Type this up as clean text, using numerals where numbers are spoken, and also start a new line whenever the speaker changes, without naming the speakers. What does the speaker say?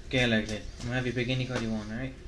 Okay, I like that. I'm gonna have you pick any card you want, alright?